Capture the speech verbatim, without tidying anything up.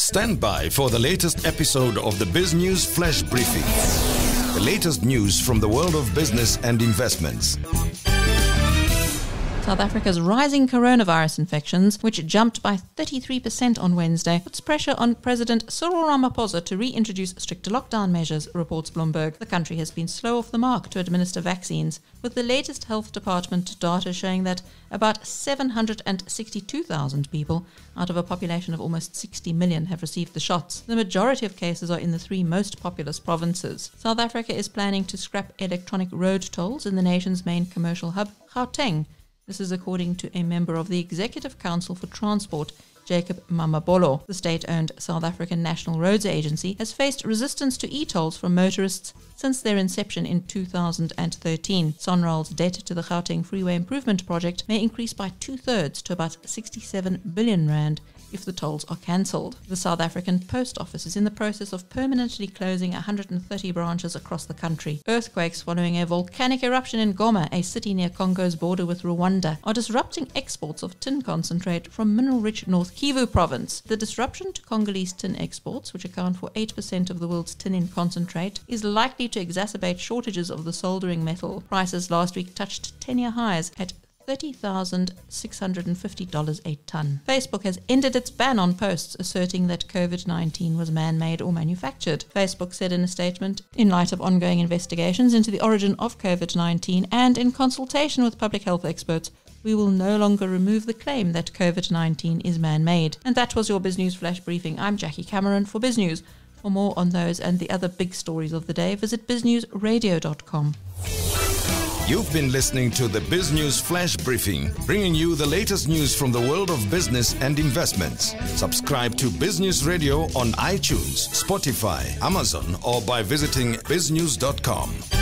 Stand by for the latest episode of the BizNews Flash Briefing. The latest news from the world of business and investments. South Africa's rising coronavirus infections, which jumped by thirty-three percent on Wednesday, puts pressure on President Cyril Ramaphosa to reintroduce stricter lockdown measures, reports Bloomberg. The country has been slow off the mark to administer vaccines, with the latest health department data showing that about seven hundred sixty-two thousand people out of a population of almost sixty million have received the shots. The majority of cases are in the three most populous provinces. South Africa is planning to scrap electronic road tolls in the nation's main commercial hub, Gauteng. This is according to a member of the Executive Council for Transport, Jacob Mamabolo. The state-owned South African National Roads Agency has faced resistance to e-tolls from motorists since their inception in two thousand thirteen. Sonral's debt to the Gauteng Freeway Improvement Project may increase by two-thirds to about sixty-seven billion rand if the tolls are cancelled. The South African Post Office is in the process of permanently closing one hundred thirty branches across the country. Earthquakes following a volcanic eruption in Goma, a city near Congo's border with Rwanda, are disrupting exports of tin concentrate from mineral-rich North Kivu province. The disruption to Congolese tin exports, which account for eight percent of the world's tin in concentrate, is likely to exacerbate shortages of the soldering metal. Prices last week touched ten-year highs at thirty thousand six hundred fifty dollars a ton. Facebook has ended its ban on posts asserting that COVID nineteen was man-made or manufactured. Facebook said in a statement, in light of ongoing investigations into the origin of COVID nineteen and in consultation with public health experts, we will no longer remove the claim that COVID nineteen is man-made. And that was your BizNews Flash Briefing. I'm Jackie Cameron for BizNews. For more on those and the other big stories of the day, visit biz news radio dot com. You've been listening to the BizNews Flash Briefing, bringing you the latest news from the world of business and investments. Subscribe to BizNews Radio on iTunes, Spotify, Amazon, or by visiting biz news dot com.